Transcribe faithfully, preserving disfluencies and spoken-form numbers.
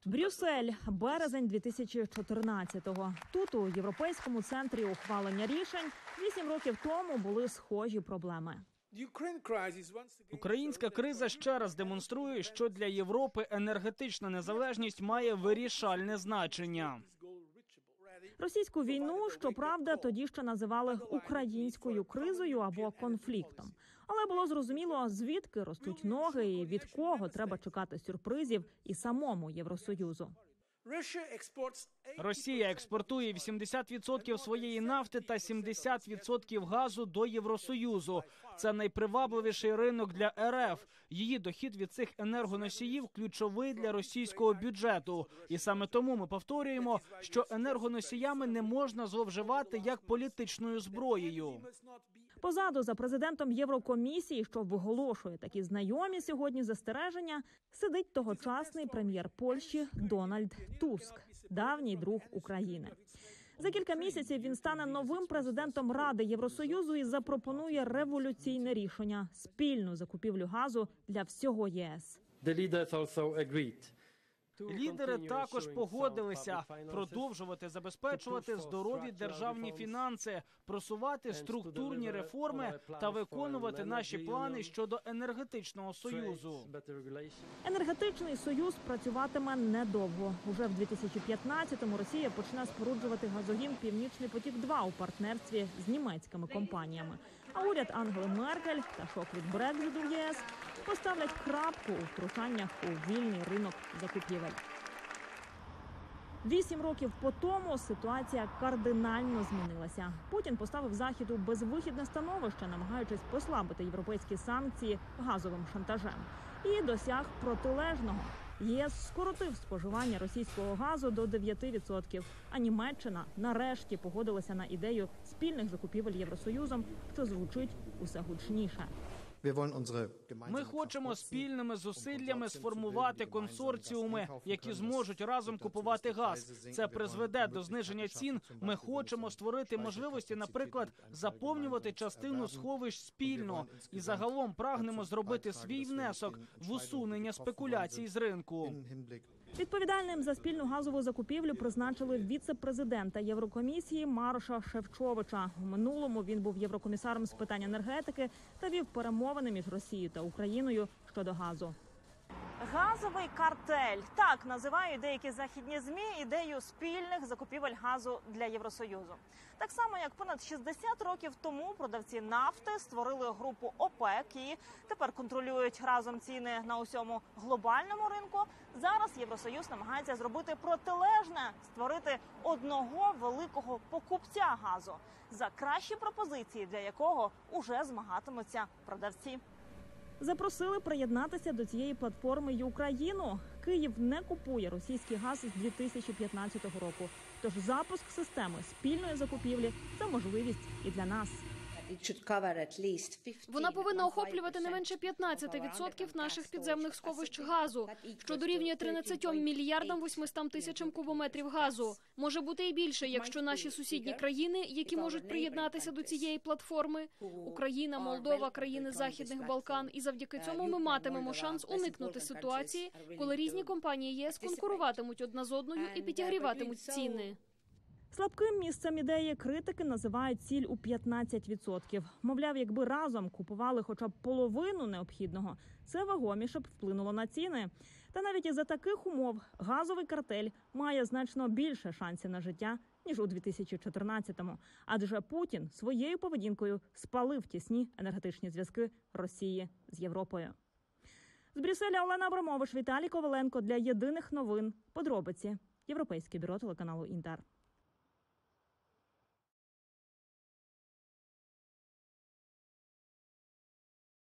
Брюссель, березень дві тисячі чотирнадцятого. Тут, у Європейському центрі ухвалення рішень, вісім років тому були схожі проблеми. Українська криза ще раз демонструє, що для Європи енергетична незалежність має вирішальне значення. Російську війну, щоправда, тоді ще називали українською кризою або конфліктом. Але було зрозуміло, звідки ростуть ноги і від кого треба чекати сюрпризів і самому Євросоюзу. Росія експортує вісімдесят відсотків своєї нафти та сімдесят відсотків газу до Євросоюзу. Це найпривабливіший ринок для РФ. Її дохід від цих енергоносіїв ключовий для російського бюджету. І саме тому ми повторюємо, що енергоносіями не можна зловживати як політичною зброєю. Позаду за президентом Єврокомісії, що виголошує такі знайомі сьогодні застереження, сидить тогочасний прем'єр Польщі Дональд Туск, давній друг України. За кілька місяців він стане новим президентом Ради Євросоюзу і запропонує революційне рішення – спільну закупівлю газу для всього ЄС. Лідери також погодилися продовжувати забезпечувати здорові державні фінанси, просувати структурні реформи та виконувати наші плани щодо енергетичного союзу. Енергетичний союз працюватиме недовго. Уже в дві тисячі п'ятнадцятому Росія почне споруджувати газогін «Північний потік-два» у партнерстві з німецькими компаніями. А уряд Ангели Меркель та шок від Брекзиту в ЄС поставлять крапку у втручаннях у вільний ринок закупівель. Вісім років по тому ситуація кардинально змінилася. Путін поставив Захід у безвихідне становище, намагаючись послабити європейські санкції газовим шантажем. І досяг протилежного. ЄС скоротив споживання російського газу до дев'яти відсотків, а Німеччина нарешті погодилася на ідею спільних закупівель Євросоюзом, що звучить усе гучніше. Ми хочемо спільними зусиллями сформувати консорціуми, які зможуть разом купувати газ. Це призведе до зниження цін. Ми хочемо створити можливості, наприклад, заповнювати частину сховищ спільно. І загалом прагнемо зробити свій внесок в усунення спекуляцій з ринку. Відповідальним за спільну газову закупівлю призначили віце-президента Єврокомісії Мароша Шефчовича. У минулому він був єврокомісаром з питань енергетики та вів перемовини між Росією та Україною щодо газу. Газовий картель – так називають деякі західні ЗМІ ідею спільних закупівель газу для Євросоюзу. Так само, як понад шістдесят років тому продавці нафти створили групу ОПЕК і тепер контролюють разом ціни на усьому глобальному ринку, зараз Євросоюз намагається зробити протилежне – створити одного великого покупця газу, за кращі пропозиції для якого уже змагатимуться продавці. Запросили приєднатися до цієї платформи й Україну. Київ не купує російський газ з дві тисячі п'ятнадцятого року. Тож запуск системи спільної закупівлі – це можливість і для нас. Вона повинна охоплювати не менше п'ятнадцять відсотків наших підземних сховищ газу, що дорівнює тринадцятьом мільярдам восьмистам тисячам кубометрів газу. Може бути і більше, якщо наші сусідні країни, які можуть приєднатися до цієї платформи – Україна, Молдова, країни Західних Балкан, і завдяки цьому ми матимемо шанс уникнути ситуації, коли різні компанії ЄС конкуруватимуть одна з одною і підігріватимуть ціни. Слабким місцем ідеї критики називають ціль у п'ятнадцять відсотків. Мовляв, якби разом купували хоча б половину необхідного, це вагоміше б вплинуло на ціни. Та навіть із-за таких умов газовий картель має значно більше шансів на життя, ніж у дві тисячі чотирнадцятому. Адже Путін своєю поведінкою спалив тісні енергетичні зв'язки Росії з Європою. З Брюсселя Олена Абрамович, Віталій Коваленко для Єдиних новин. Подробиці. Європейське бюро телеканалу Інтер.